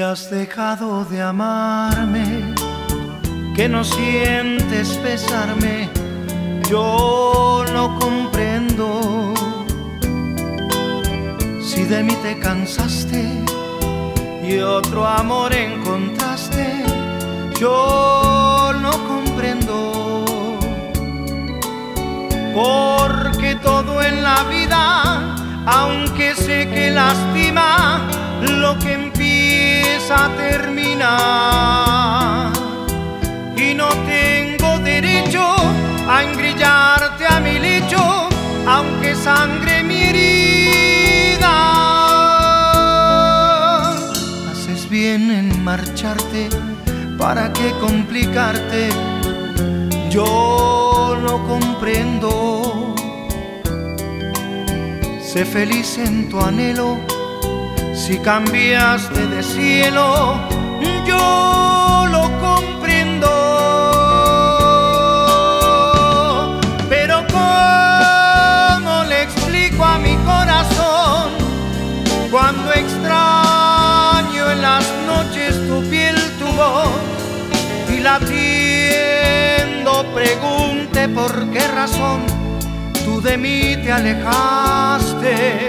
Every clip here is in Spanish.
has dejado de amarme, que no sientes besarme, yo no comprendo. Si de mí te cansaste y otro amor encontraste, yo no comprendo. Porque todo en la vida, aunque sé que lastima, lo que empieza termina. Y no tengo derecho a engrillarte a mi lecho, aunque sangre mi herida. Haces bien en marcharte, ¿para qué complicarte? Yo no comprendo. Sé feliz en tu anhelo, si cambiaste de cielo, yo lo comprendo. Pero ¿cómo le explico a mi corazón cuando extraño en las noches tu piel, tu voz, y latiendo pregunte por qué razón tú de mí te alejaste?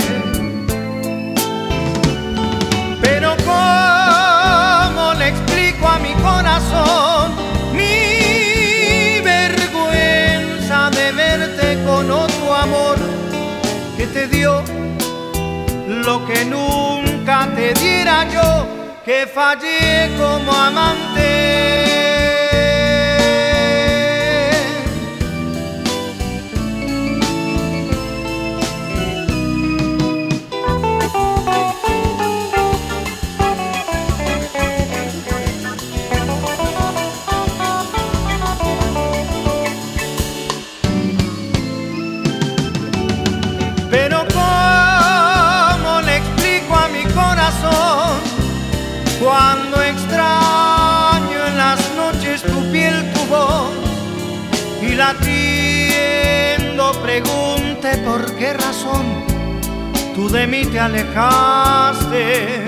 Pero ¿cómo le explico a mi corazón mi vergüenza de verte con otro amor que te dio lo que nunca te diera yo, que fallé como amante? Pero ¿cómo le explico a mi corazón cuando extraño en las noches tu piel, tu voz, y latiendo pregunte por qué razón tú de mí te alejaste?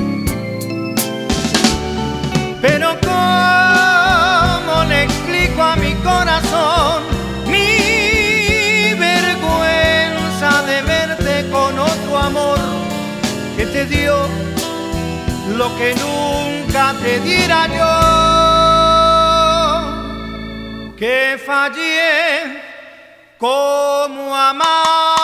Pero ¿cómo le explico a mi corazón mi vergüenza de verte con otro amor que te dio lo que nunca te diera yo, que fallé como amante?